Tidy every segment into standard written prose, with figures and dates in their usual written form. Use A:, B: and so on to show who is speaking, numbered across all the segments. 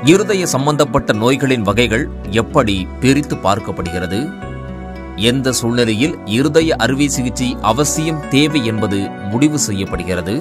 A: இருதய சம்பந்தப்பட்ட நோய்களின் வகைகள் எப்படி பிரித்து பார்க்கப்படுகிறது? எந்த சூழ்நிலையில் இருதய அறுவை சிகிச்சை அவசியம் தேவை என்பது முடிவு செய்யப்படுகிறது?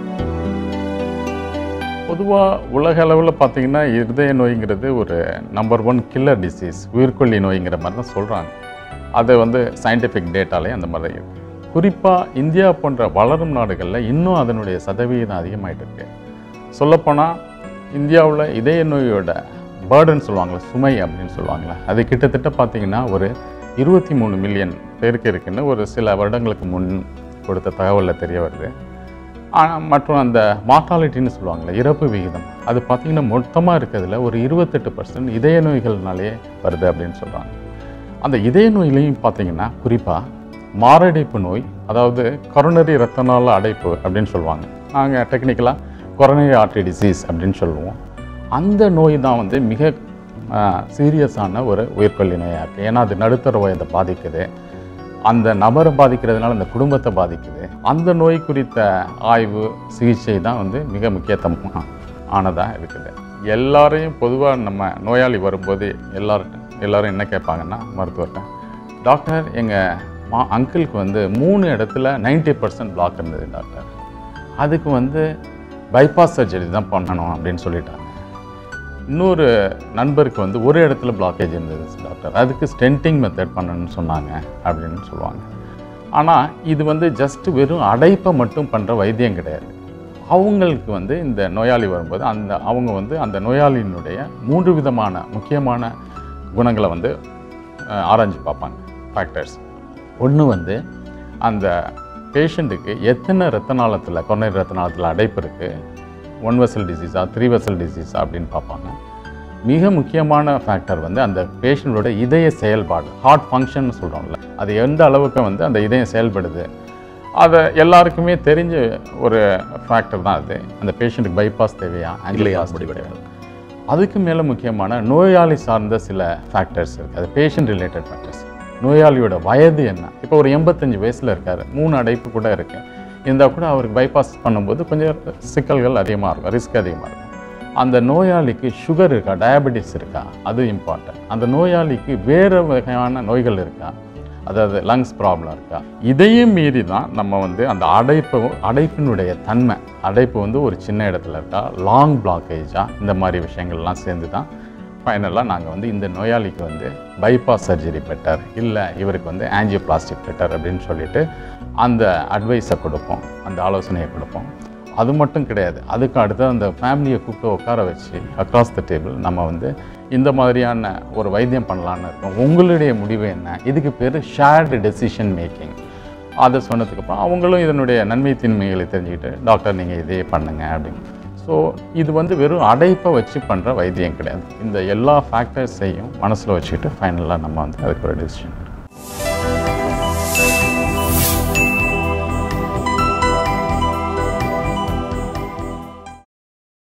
B: பொதுவாக உலக அளவில் பார்த்தீங்கன்னா இருதய நோய்ங்கிறது ஒரு நம்பர் 1 கில்லர் டிசீஸ், உயிர்கொல்லி நோய்ங்கிற மாதிரி தான் சொல்கிறாங்க. அது சயின்டிஃபிக் டேட்டாலே அந்த மாதிரி இருக்குது. குறிப்பாக இந்தியா போன்ற வளரும் நாடுகளில் இன்னும் அதனுடைய சதவீதம் அதிகமாகிட்டு இருக்கு. சொல்லப்போனால் இந்தியாவில் இதய நோயோட பேர்டன் சொல்லுவாங்களே, சுமை அப்படின்னு சொல்லுவாங்களே, அது கிட்டத்தட்ட பார்த்திங்கன்னா ஒரு 23 மில்லியன் பேருக்கு இருக்குன்னு ஒரு சில வருடங்களுக்கு முன் கொடுத்த தகவலில் தெரிய வருது. மற்றும் அந்த மார்டாலிட்டின்னு சொல்லுவாங்களே, இறப்பு விகிதம், அது பார்த்திங்கன்னா மொத்தமாக இருக்கிறதுல ஒரு 28% இதய நோய்கள்னாலே வருது அப்படின்னு சொல்கிறாங்க. அந்த இதய நோயிலையும் பார்த்திங்கன்னா குறிப்பாக மாரடைப்பு நோய், அதாவது கொரோனரி இரத்த நாள அடைப்பு அப்படின்னு சொல்லுவாங்க. நாங்கள் டெக்னிக்கலாக கொரோனரி ஆர்டரி டிசீஸ் அப்படின்னு சொல்லுவோம். அந்த நோய் தான் மிக சீரியஸான ஒரு உயிர்கொல்லி நோயாக இருக்குது. ஏன்னா அது நடுத்தர வயதை பாதிக்குது, அந்த நபரை பாதிக்கிறதுனால அந்த குடும்பத்தை பாதிக்குது. அந்த நோய் குறித்த ஆய்வு சிகிச்சை தான் மிக முக்கியத்துவம் ஆனதாக இருக்குது. எல்லாரையும் பொதுவாக நம்ம நோயாளி வரும்போது எல்லோரும் என்ன கேட்பாங்கன்னா, மருத்துவர்கிட்ட, டாக்டர் எங்கள் அங்கிளுக்கு 3 இடத்துல 90% பிளாக் இருந்தது டாக்டர், அதுக்கு பைபாஸ் சர்ஜரி தான் பண்ணணும் அப்படின்னு சொல்லிட்டாங்க. இன்னொரு நண்பருக்கு ஒரு இடத்துல பிளாக்கேஜ் இருந்தது டாக்டர், அதுக்கு ஸ்டென்டிங் மெத்தட் பண்ணணும்னு சொன்னாங்க அப்படின்னு சொல்லுவாங்க. ஆனால் இது ஜஸ்ட் வெறும் அடைப்பை மட்டும் பண்ணுற வைத்தியம் கிடையாது. அவங்களுக்கு இந்த நோயாளி வரும்போது அவங்க அந்த நோயாளியினுடைய 3 விதமான முக்கியமான குணங்களை ஆராய்ஞ்சு பார்ப்பாங்க, ஃபேக்டர்ஸ். ஒன்று அந்த பேஷண்ட்டுக்கு எத்தனை ரத்த நாளத்தில், கொரோனரி ரத்த நாளத்தில் அடைப்பு இருக்குது, 1 வெசல் டிசீஸா 3 வெசல் டிசீஸா அப்படின்னு பார்ப்பாங்க. மிக முக்கியமான ஃபேக்டர் அந்த பேஷண்ட்டோட இதய செயல்பாடு, ஹார்ட் ஃபங்க்ஷன் சொல்கிறோம்ல, அது எந்த அளவுக்கு அந்த இதயம் செயல்படுது, அதை எல்லாருக்குமே தெரிஞ்ச ஒரு ஃபேக்டர் தான் அது. அந்த பேஷண்ட்டுக்கு பைபாஸ் தேவையா, ஆங்கிலியோபிளாஸ்டி தேவையா. அதுக்கு மேலே முக்கியமான நோயாளி சார்ந்த சில ஃபேக்டர்ஸ் இருக்குது, அது பேஷண்ட் ரிலேட்டட் ஃபேக்டர்ஸ். நோயாளியோட வயது என்ன, இப்போ ஒரு 85 வயசில் இருக்கார், 3 அடைப்பு கூட இருக்குது, இருந்தால் கூட அவருக்கு பைபாஸ் பண்ணும்போது கொஞ்சம் சிக்கல்கள் அதிகமாக இருக்கும், ரிஸ்க் அதிகமாக இருக்கும். அந்த நோயாளிக்கு சுகர் இருக்கா, டயபெட்டிஸ் இருக்கா, அது இம்பார்ட்டன்ட். அந்த நோயாளிக்கு வேறு வகையான நோய்கள் இருக்கா, அதாவது லங்ஸ் ப்ராப்ளம் இருக்கா. இதையும் மீறி தான் நம்ம அந்த அடைப்பினுடைய தன்மை, அடைப்பு ஒரு சின்ன இடத்துல இருக்கா, லாங் பிளாக்கேஜா, இந்த மாதிரி விஷயங்கள்லாம் சேர்ந்து தான் ஃபைனலாக நாங்கள் இந்த நோயாளிக்கு பைபாஸ் சர்ஜரி பெட்டர், இல்லை இவருக்கு ஆஞ்சியோபிளாஸ்டிக் பெட்டர் அப்படின்னு சொல்லிட்டு அந்த அட்வைஸை கொடுப்போம், அந்த ஆலோசனையை கொடுப்போம். அது மட்டும் கிடையாது, அதுக்கு அடுத்து அந்த ஃபேமிலியை கூப்பிட்டு உட்கார வச்சு அக்ராஸ் த டேபிள் நம்ம இந்த மாதிரியான ஒரு வைத்தியம் பண்ணலான்னு இருக்கோம், உங்களுடைய முடிவு என்ன, இதுக்கு பேர் ஷேர்டு டெசிஷன் மேக்கிங். அதை சொன்னதுக்கப்புறம் அவங்களும் இதனுடைய நன்மை தீன்மைகளை தெரிஞ்சுக்கிட்டு, டாக்டர் நீங்கள் இதே பண்ணுங்க அப்படின்னு. ஸோ இது வெறும் அடைப்பை வச்சு பண்ணுற வைத்தியம் கிடையாது. இந்த எல்லா ஃபேக்டர்ஸையும் மனசில் வச்சுக்கிட்டு ஃபைனலாக நம்ம அதுக்கு ஒரு டெசிஷன்